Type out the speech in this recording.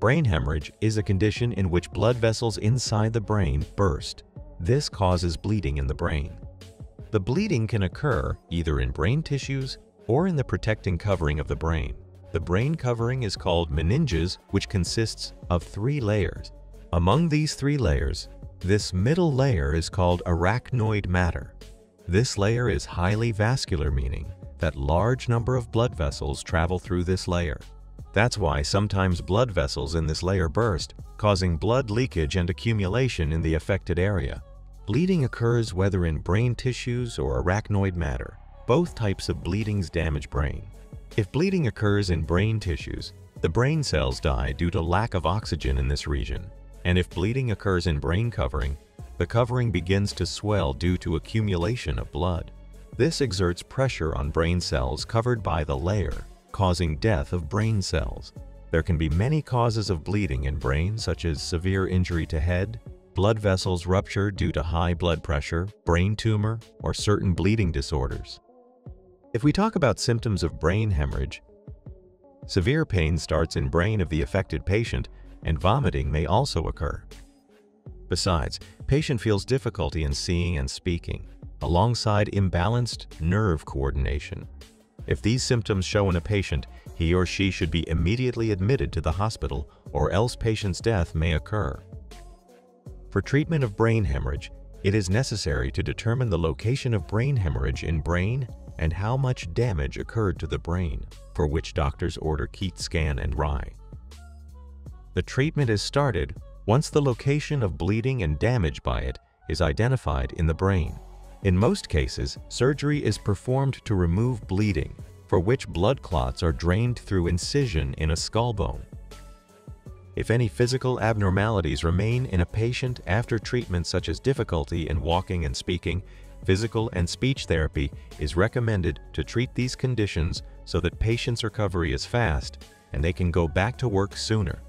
Brain hemorrhage is a condition in which blood vessels inside the brain burst. This causes bleeding in the brain. The bleeding can occur either in brain tissues or in the protecting covering of the brain. The brain covering is called meninges, which consists of 3 layers. Among these 3 layers, this middle layer is called arachnoid matter. This layer is highly vascular, meaning that large number of blood vessels travel through this layer. That's why sometimes blood vessels in this layer burst, causing blood leakage and accumulation in the affected area. Bleeding occurs whether in brain tissues or arachnoid matter. Both types of bleedings damage brain. If bleeding occurs in brain tissues, the brain cells die due to lack of oxygen in this region. And if bleeding occurs in brain covering, the covering begins to swell due to accumulation of blood. This exerts pressure on brain cells covered by the layer, causing death of brain cells. There can be many causes of bleeding in brain, such as severe injury to head, blood vessels rupture due to high blood pressure, brain tumor, or certain bleeding disorders. If we talk about symptoms of brain hemorrhage, severe pain starts in brain of the affected patient, and vomiting may also occur. Besides, patient feels difficulty in seeing and speaking, alongside imbalanced nerve coordination. If these symptoms show in a patient, he or she should be immediately admitted to the hospital, or else patient's death may occur. For treatment of brain hemorrhage, it is necessary to determine the location of brain hemorrhage in brain and how much damage occurred to the brain, for which doctors order CT scan and MRI. The treatment is started once the location of bleeding and damage by it is identified in the brain. In most cases, surgery is performed to remove bleeding, for which blood clots are drained through incision in a skull bone. If any physical abnormalities remain in a patient after treatment, such as difficulty in walking and speaking, physical and speech therapy is recommended to treat these conditions so that patient's recovery is fast and they can go back to work sooner.